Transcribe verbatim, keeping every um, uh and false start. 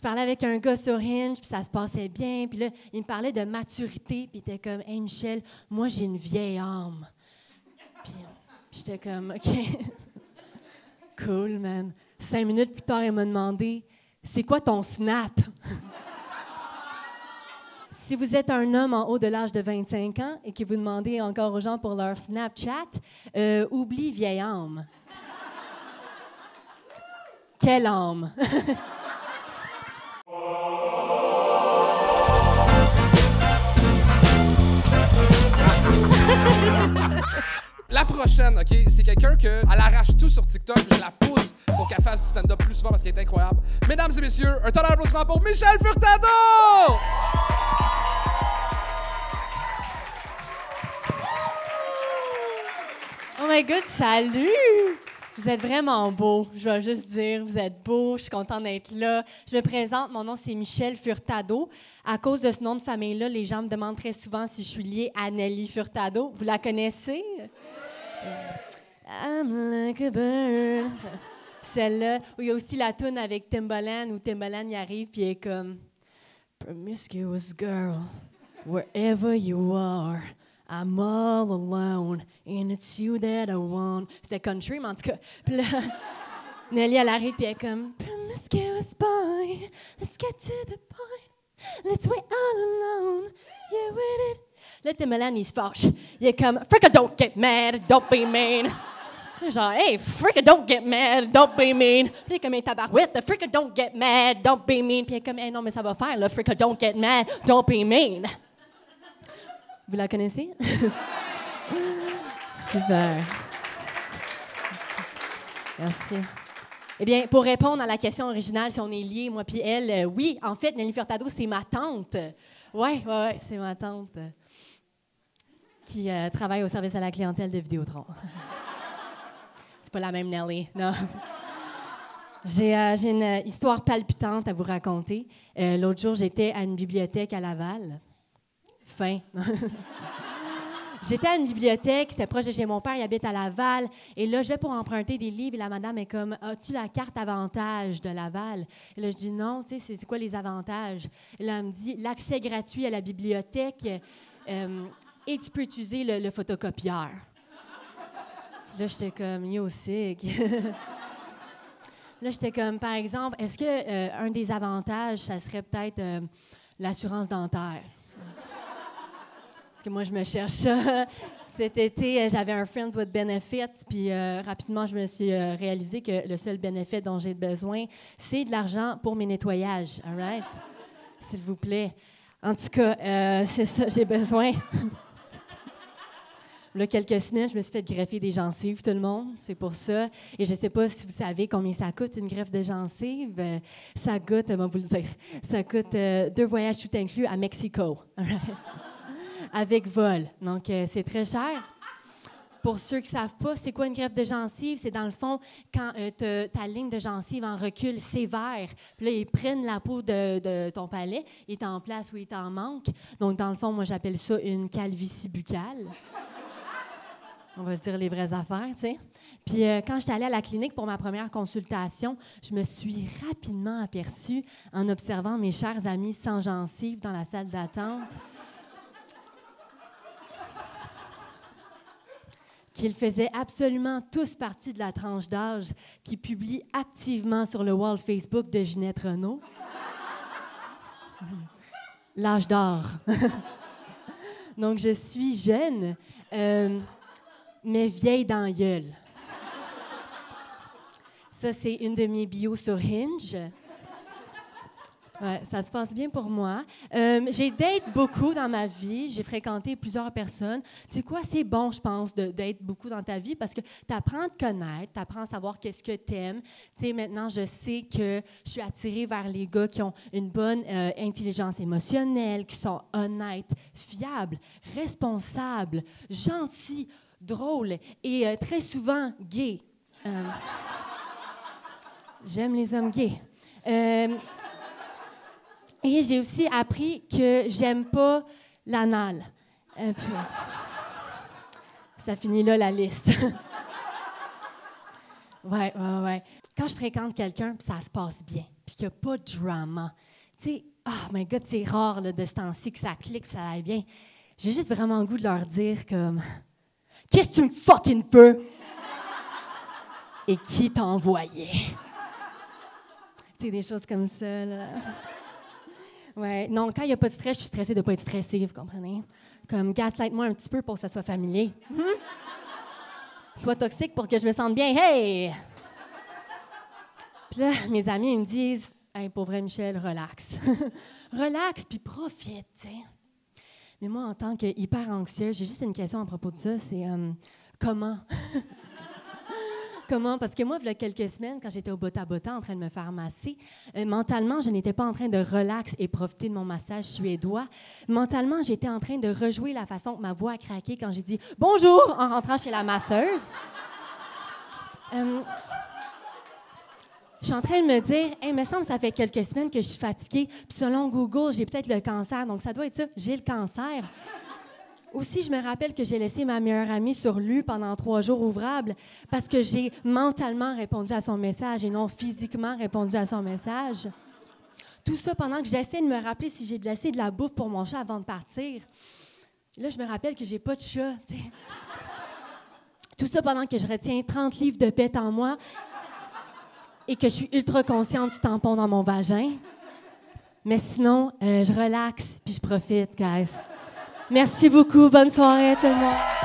parlais avec un gars sur Hinge, puis ça se passait bien. Puis là, il me parlait de maturité, puis il était comme « Hey, Michel, moi, j'ai une vieille âme. » Puis j'étais comme « OK. Cool, man. » Cinq minutes plus tard, il m'a demandé « C'est quoi ton Snap? » Si vous êtes un homme en haut de l'âge de vingt-cinq ans et que vous demandez encore aux gens pour leur Snapchat, euh, oublie vieille âme. Quelle âme? La prochaine, OK, c'est quelqu'un que elle arrache tout sur TikTok. Je la pousse pour qu'elle fasse du stand-up plus souvent parce qu'elle est incroyable. Mesdames et messieurs, un tonnerre d'applaudissements pour Michel Furtado! Oh my God, salut! Vous êtes vraiment beau, je vais juste dire, vous êtes beau, je suis contente d'être là. Je me présente, mon nom c'est Michel Furtado. À cause de ce nom de famille-là, les gens me demandent très souvent si je suis liée à Nelly Furtado. Vous la connaissez? I'm like a bird. Celle-là. Il y a aussi la toune avec Timbaland où Timbaland y arrive puis il est comme Promiscuous girl, wherever you are. I'm all alone, and it's you that I want. C'était country, mais en tout cas. Puis là, Nelly, elle arrive, puis elle est comme Promiscuous boy, let's get to the point. Let's wait all alone, yeah, with it. Là, Timbaland, il se fâche. Il est comme Fricka, don't get mad, don't be mean. Genre, hey, Fricka, don't get mad, don't be mean. Puis il est comme un tabarouette, Fricka, don't get mad, don't be mean. Puis il est comme, hey, non, mais ça va faire, là, Fricka, don't get mad, don't be mean. Vous la connaissez? Super. Merci. Merci. Eh bien, pour répondre à la question originale, si on est liés, moi puis elle, euh, oui, en fait, Nelly Furtado, c'est ma tante. Oui, oui, ouais, c'est ma tante euh, qui euh, travaille au service à la clientèle de Vidéotron. C'est pas la même Nelly, non. J'ai, euh, j'ai une histoire palpitante à vous raconter. Euh, l'autre jour, j'étais à une bibliothèque à Laval. Fin. J'étais à une bibliothèque, c'était proche de chez mon père, il habite à Laval. Et là, je vais pour emprunter des livres et la madame est comme « As-tu la carte avantage de Laval? » Et là, je dis « Non, tu sais, c'est, c'est quoi les avantages? » Et là, elle me dit « L'accès gratuit à la bibliothèque euh, et tu peux utiliser le, le photocopieur. » Là, j'étais comme « Yo, sick. » Là, j'étais comme, par exemple, est-ce que euh, un des avantages, ça serait peut-être euh, l'assurance dentaire? Parce que moi, je me cherche ça. Cet été, j'avais un Friends with Benefits, puis euh, rapidement, je me suis euh, réalisé que le seul bénéfice dont j'ai besoin, c'est de l'argent pour mes nettoyages. All right? S'il vous plaît. En tout cas, euh, c'est ça, j'ai besoin. Là, quelques semaines, je me suis fait greffer des gencives, tout le monde. C'est pour ça. Et je ne sais pas si vous savez combien ça coûte, une greffe de gencives. Euh, ça coûte, on va vous le dire, ça coûte euh, deux voyages tout inclus à Mexico. All right? Avec vol. Donc, euh, c'est très cher. Pour ceux qui ne savent pas, c'est quoi une greffe de gencive? C'est dans le fond, quand euh, ta ligne de gencive en recul sévère. Puis là, ils prennent la peau de, de ton palais, il est en place où il t'en manque. Donc, dans le fond, moi, j'appelle ça une calvitie buccale. On va se dire les vraies affaires, tu sais. Puis euh, quand j'étais allée à la clinique pour ma première consultation, je me suis rapidement aperçue, en observant mes chers amis sans gencives dans la salle d'attente, qu'ils faisaient absolument tous partie de la tranche d'âge qui publie activement sur le wall Facebook de Ginette Renault. L'âge d'or. Donc, je suis jeune, euh, mais vieille dans la gueule. Ça, c'est une de mes bios sur Hinge. Ouais, ça se passe bien pour moi. Euh, j'ai date beaucoup dans ma vie. J'ai fréquenté plusieurs personnes. Tu sais quoi, c'est bon, je pense, de date beaucoup dans ta vie parce que tu apprends à te connaître, tu apprends à savoir qu'est-ce que tu aimes. Tu sais, maintenant, je sais que je suis attirée vers les gars qui ont une bonne euh, intelligence émotionnelle, qui sont honnêtes, fiables, responsables, gentils, drôles et euh, très souvent gays. Euh, j'aime les hommes gays. Euh, Et j'ai aussi appris que j'aime pas l'anal. Euh, puis, ça finit là, la liste. ouais, ouais, ouais. quand je fréquente quelqu'un, puis ça se passe bien, puis qu'il n'y a pas de drama, tu sais, oh my God, c'est rare là, de ce temps-ci que ça clique, puis ça aille bien. J'ai juste vraiment le goût de leur dire comme « Qu'est-ce que tu me fucking veux? » Et qui t'a envoyé? Tu sais, des choses comme ça, là. Ouais, non, quand il n'y a pas de stress, je suis stressée de ne pas être stressée, vous comprenez? Comme gaslight-moi un petit peu pour que ça soit familier. Hmm? Soit toxique pour que je me sente bien. Hey! Puis là, mes amis, ils me disent « Hey, pour vrai, Michel, relax. Relax, puis profite, tu sais. » Mais moi, en tant que hyper anxieuse, j'ai juste une question à propos de ça, c'est euh, comment? Comment? Parce que moi, il y a quelques semaines, quand j'étais au Bota Bota en train de me faire masser, euh, mentalement, je n'étais pas en train de relax et profiter de mon massage suédois. Mentalement, j'étais en train de rejouer la façon que ma voix a craqué quand j'ai dit « Bonjour » en rentrant chez la masseuse. Euh, je suis en train de me dire, hey, il me semble que ça fait quelques semaines que je suis fatiguée, puis selon Google, j'ai peut-être le cancer, donc ça doit être ça, j'ai le cancer. Aussi, je me rappelle que j'ai laissé ma meilleure amie sur Lu pendant trois jours ouvrables parce que j'ai mentalement répondu à son message et non physiquement répondu à son message. Tout ça pendant que j'essaie de me rappeler si j'ai laissé de la bouffe pour mon chat avant de partir. Là, je me rappelle que j'ai pas de chat, tu sais. Tout ça pendant que je retiens trente livres de pète en moi et que je suis ultra consciente du tampon dans mon vagin. Mais sinon, euh, je relaxe puis je profite, guys. Merci beaucoup. Bonne soirée à tout le monde.